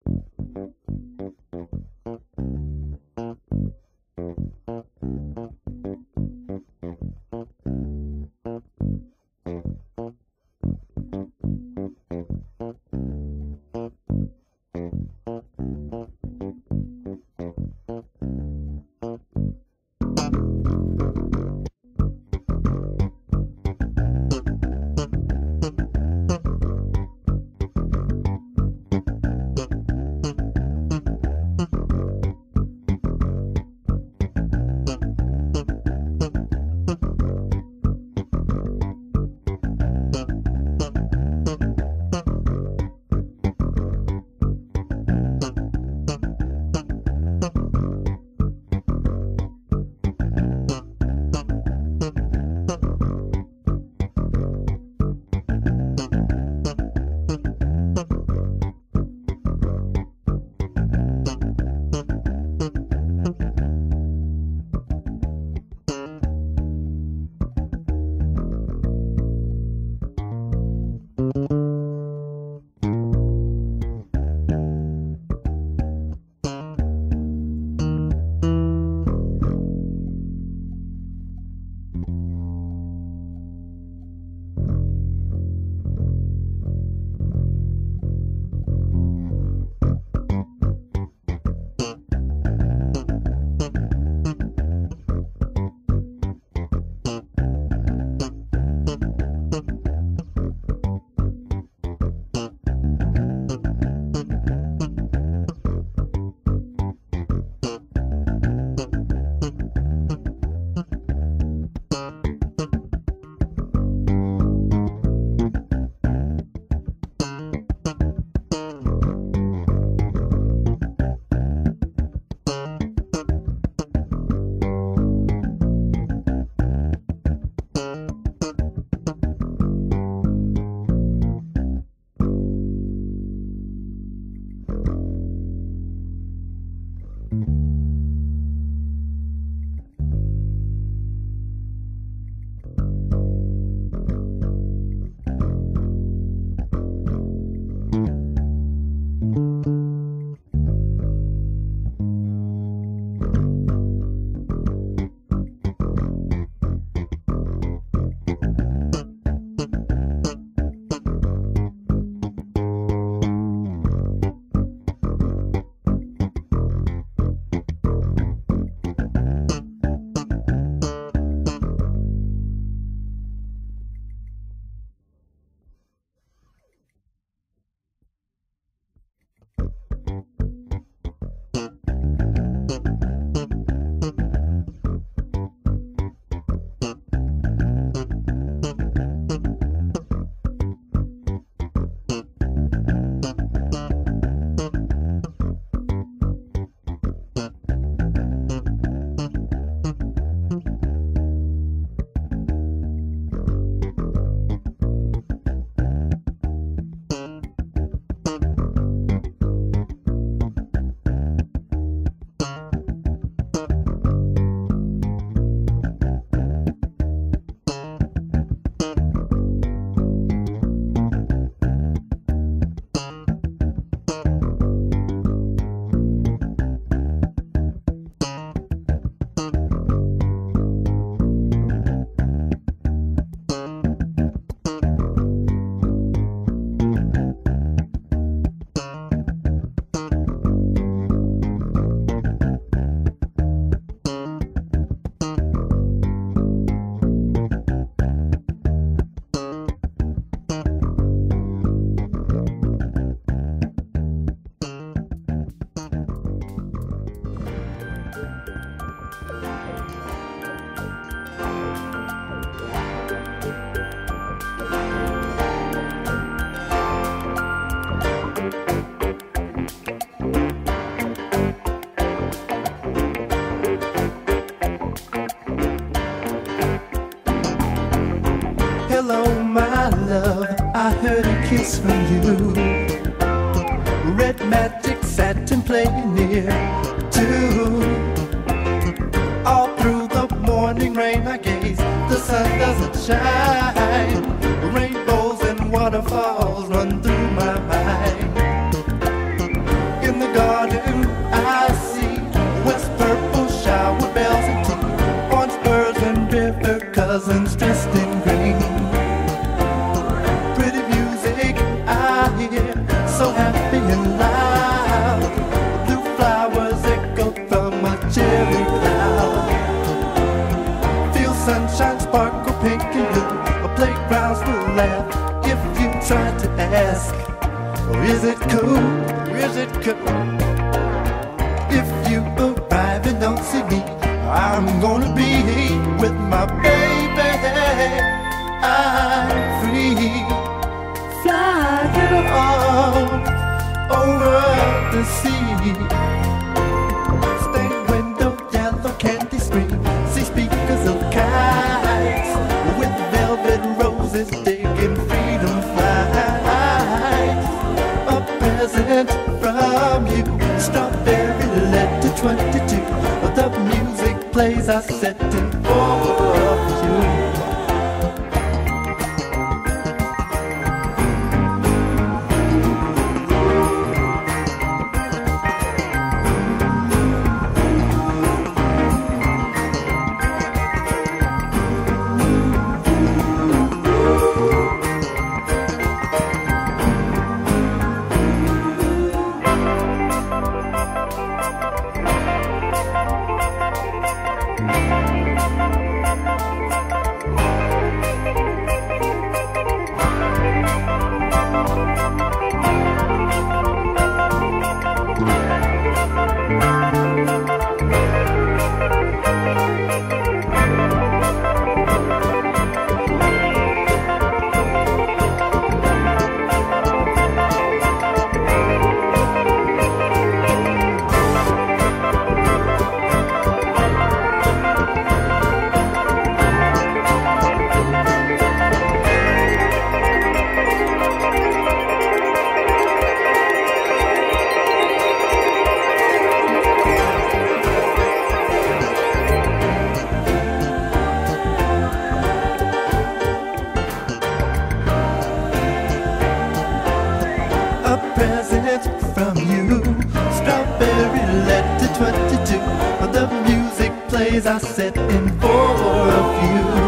Hello, my love, I heard a kiss from you. Red magic satin playing near too. All through the morning rain I gaze, the sun doesn't shine. Rainbows and waterfalls run through my mind. laugh if you try to ask, or is it cool? Is it cool? If you arrive and don't see me, I'm gonna be with my baby. I'm free, flying all over the sea. Stained window, yellow candy screen, see speakers of kites with velvet roses digging freedom flights. A present from you, strawberry letter 22. The music plays are set in for you. Present from you, strawberry letter 22. The music plays are set in for a few.